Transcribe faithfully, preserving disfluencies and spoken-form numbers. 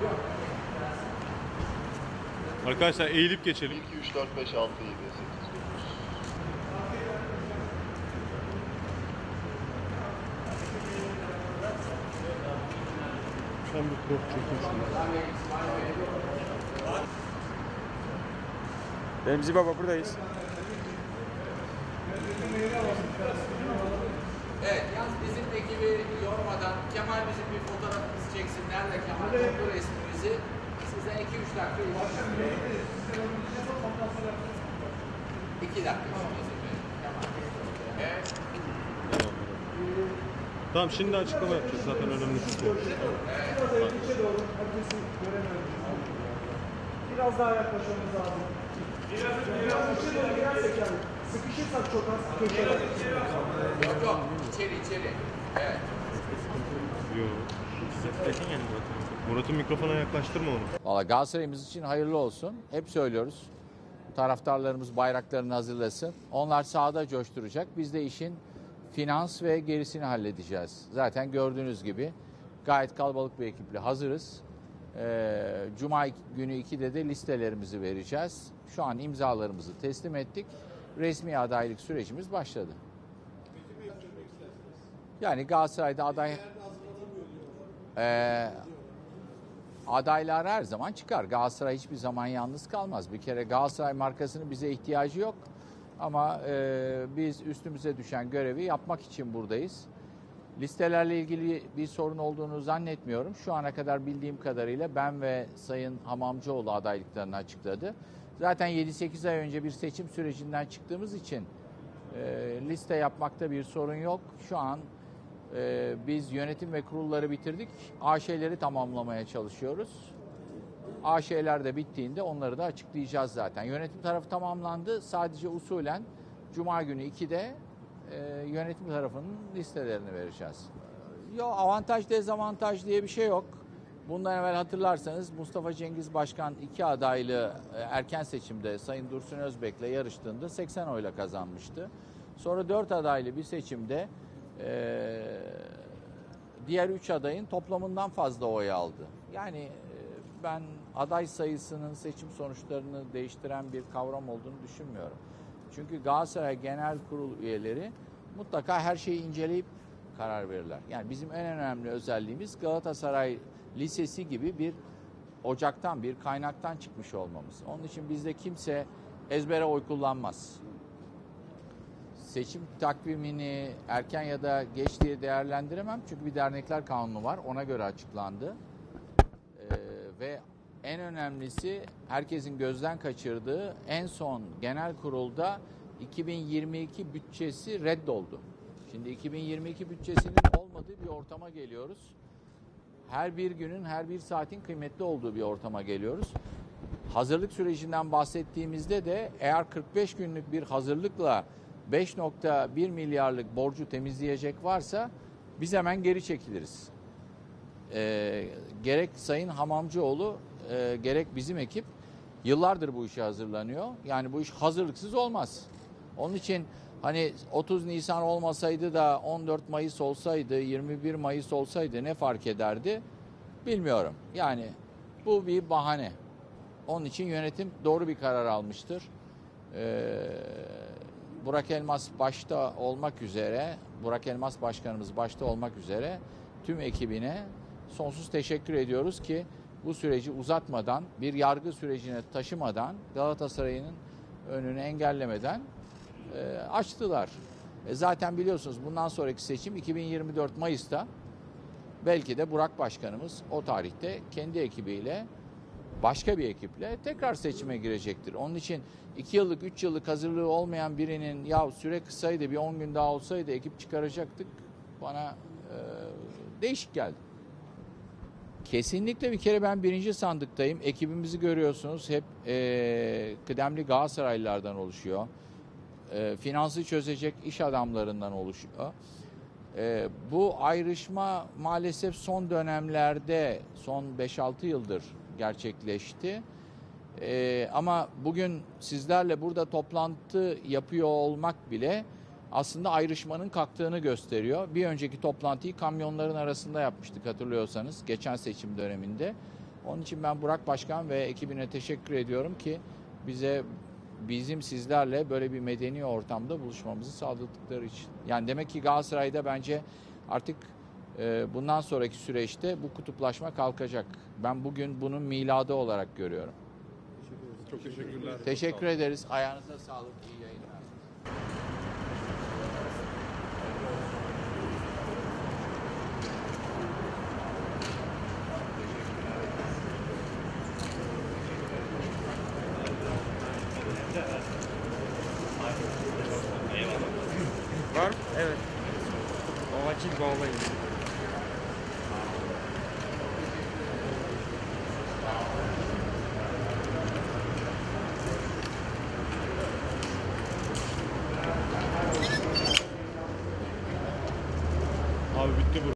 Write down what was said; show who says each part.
Speaker 1: Arkadaşlar eğilip geçelim.
Speaker 2: iki, üç, dört, beş, altı, yedi, sekiz, dokuz.
Speaker 1: Şu an bir krop çekiyorsun.
Speaker 3: Remzi Baba buradayız.
Speaker 4: Evet, yalnız bizim ekibi yormadan Kemal bizim bir fotoğrafımızı çeksin. Nerede Kemal? Toplu resmimizi. Sizden iki üç dakika izin. iki dakika izin verin. Kemal. Evet.
Speaker 1: Tamam, şimdi açıklama yapacağız. Zaten önemli bir şey.
Speaker 5: Biraz içe doğru, herkesi göremiyoruz. Biraz daha yaklaşmamız lazım. Biraz, biraz içe doğru girersek yani. Sıkışırsak çok az köşeler.
Speaker 4: Yok yok, içeri içeri. Evet.
Speaker 1: Yok. Murat'ın mikrofona yaklaştırma onu.
Speaker 4: Valla Galatasaray'ımız için hayırlı olsun. Hep söylüyoruz. Taraftarlarımız bayraklarını hazırlasın. Onlar sahada coşturacak. Biz de işin finans ve gerisini halledeceğiz. Zaten gördüğünüz gibi gayet kalabalık bir ekiple hazırız. Ee, Cuma günü ikide de listelerimizi vereceğiz. Şu an imzalarımızı teslim ettik. Resmi adaylık sürecimiz başladı. Yani Galatasaray'da aday... Ee, adaylar her zaman çıkar. Galatasaray hiçbir zaman yalnız kalmaz. Bir kere Galatasaray markasının bize ihtiyacı yok. Ama e, biz üstümüze düşen görevi yapmak için buradayız. Listelerle ilgili bir sorun olduğunu zannetmiyorum. Şu ana kadar bildiğim kadarıyla ben ve Sayın Hamamcıoğlu adaylıklarını açıkladı. Zaten yedi sekiz ay önce bir seçim sürecinden çıktığımız için e, liste yapmakta bir sorun yok. Şu an e, biz yönetim ve kurulları bitirdik. A Ş'leri tamamlamaya çalışıyoruz. A Ş'ler de bittiğinde onları da açıklayacağız zaten. Yönetim tarafı tamamlandı. Sadece usulen Cuma günü ikide e, yönetim tarafının listelerini vereceğiz. Yok, avantaj dezavantaj diye bir şey yok. Bundan evvel hatırlarsanız Mustafa Cengiz Başkan iki adaylı erken seçimde Sayın Dursun Özbek'le yarıştığında seksen oyla kazanmıştı. Sonra dört adaylı bir seçimde e, diğer üç adayın toplamından fazla oy aldı. Yani e, ben aday sayısının seçim sonuçlarını değiştiren bir kavram olduğunu düşünmüyorum. Çünkü Galatasaray Genel Kurul üyeleri mutlaka her şeyi inceleyip karar verirler. Yani bizim en önemli özelliğimiz Galatasaray Lisesi gibi bir ocaktan, bir kaynaktan çıkmış olmamız. Onun için bizde kimse ezbere oy kullanmaz. Seçim takvimini erken ya da geç diye değerlendiremem. Çünkü bir dernekler kanunu var. Ona göre açıklandı. Ee, ve en önemlisi herkesin gözden kaçırdığı en son genel kurulda iki bin yirmi iki bütçesi reddoldu. Şimdi iki bin yirmi iki bütçesinin olmadığı bir ortama geliyoruz. Her bir günün, her bir saatin kıymetli olduğu bir ortama geliyoruz. Hazırlık sürecinden bahsettiğimizde de eğer kırk beş günlük bir hazırlıkla beş nokta bir milyarlık borcu temizleyecek varsa biz hemen geri çekiliriz. Ee, gerek Sayın Hamamcıoğlu, e, gerek bizim ekip yıllardır bu işe hazırlanıyor. Yani bu iş hazırlıksız olmaz. Onun için hani otuz Nisan olmasaydı da on dört Mayıs olsaydı, yirmi bir Mayıs olsaydı ne fark ederdi bilmiyorum. Yani bu bir bahane. Onun için yönetim doğru bir karar almıştır. Ee, Burak Elmas başta olmak üzere, Burak Elmas Başkanımız başta olmak üzere tüm ekibine sonsuz teşekkür ediyoruz ki bu süreci uzatmadan, bir yargı sürecine taşımadan, Galatasaray'ın önünü engellemeden e, açtılar. E zaten biliyorsunuz bundan sonraki seçim iki bin yirmi dört Mayıs'ta, belki de Burak Başkanımız o tarihte kendi ekibiyle, başka bir ekiple tekrar seçime girecektir. Onun için iki yıllık, üç yıllık hazırlığı olmayan birinin ya süre kısaydı, bir on gün daha olsaydı ekip çıkaracaktık, bana e, değişik geldi. Kesinlikle bir kere ben birinci sandıktayım. Ekibimizi görüyorsunuz. Hep e, kıdemli Galatasaraylılardan oluşuyor. E, finansı çözecek iş adamlarından oluşuyor. E, bu ayrışma maalesef son dönemlerde, son beş altı yıldır gerçekleşti. E, ama bugün sizlerle burada toplantı yapıyor olmak bile aslında ayrışmanın kalktığını gösteriyor. Bir önceki toplantıyı kamyonların arasında yapmıştık hatırlıyorsanız geçen seçim döneminde. Onun için ben Burak Başkan ve ekibine teşekkür ediyorum ki bize bizim sizlerle böyle bir medeni ortamda buluşmamızı sağladıkları için. Yani demek ki Galatasaray'da bence artık e, bundan sonraki süreçte bu kutuplaşma kalkacak. Ben bugün bunun miladı olarak görüyorum.
Speaker 1: Çok teşekkürler.
Speaker 4: Teşekkür ederiz. Ayağınıza sağlık. İyi yayınlar.
Speaker 3: Var mı? Evet. O vakit bağlayın.
Speaker 1: Abi bitti bu.